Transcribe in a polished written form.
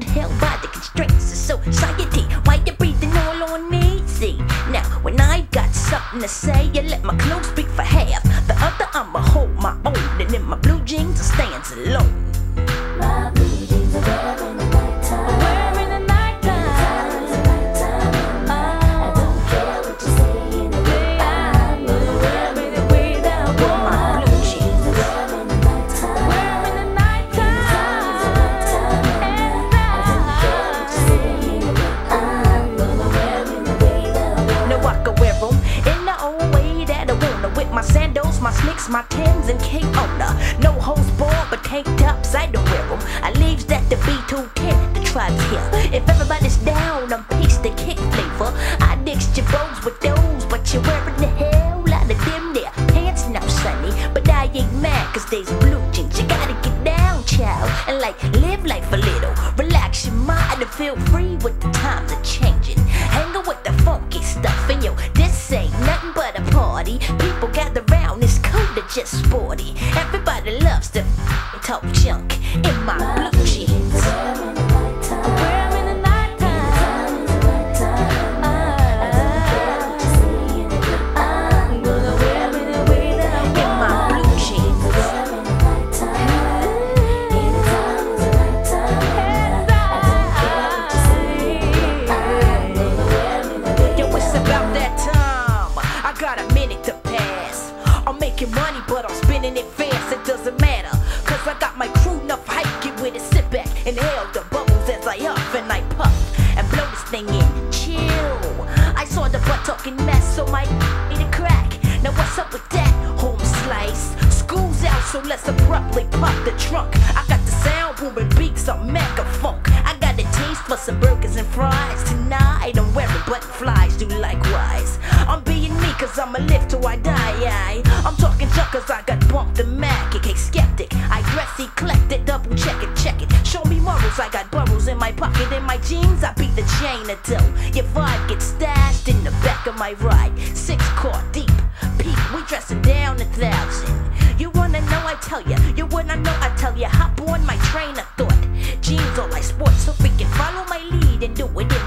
held by the constraints of society. Why you breathing all on me? See, now when I got something to say, you let my clothes speak for half. The other I'ma hold my own, and in my blue jeans I stands alone. My blue jeans are wearing the nighttime. Wearing the nighttime. I don't care what you say in the day. I'm wearing the way down with my blue jeans. wearing the nighttime. Wearing the nighttime. No, I can wear them in the old way that I wanna, with my sandals, my sneaks, my Timbs, and King owner. No hose ball, but tank tops, I don't wear them. I leaves that to B210, the tribe's here. If everybody's down, I'm peace the kick flavor. I mixed your bows with those, but you're wearing the hell out of them there. Pants now sunny, but I ain't mad, cause they's blue jeans. You gotta get down, child, and like live life a little. Relax your mind and feel free with the times are changing. Hanging with the funky stuff, and yo, this ain't nothing but a party. People gather round, it's cool to just sporty. Everybody loves to talk junk in my blue jeans. Wearing the nighttime. I'm gonna wear it the way that I want. In my blue jeans. Yo, it's about that time. I got a minute to pass. I'm making money, but I'm spending it fast. It doesn't matter, cause I got my crew enough hype. Get with it, sit back, inhale the bubbles as I huff and I puff and blow this thing in. Chill. I saw the butt talking mess, so my need a crack. Now what's up with that? Home slice. School's out, so let's abruptly pop the trunk. I got the sound booming beats of mega funk. I got a taste for some burgers and fries. Tonight I'm wearing butterflies, do likewise. I'm being me, cause I'ma live till I die. I'm talking junk, cause I got bumped the Mac. AK skeptic, I dress eclectic, double check it, check it. Show me morals, I got burrows in my pocket. In my jeans, I beat the chain of dough. Your vibe gets stashed in the back of my ride. 6 car deep, peep, we dressing down 1,000. You wanna know, I tell ya. You wanna know, I tell ya. Hop on my train of thought. Jeans all I sport, so freaking follow my lead and do it.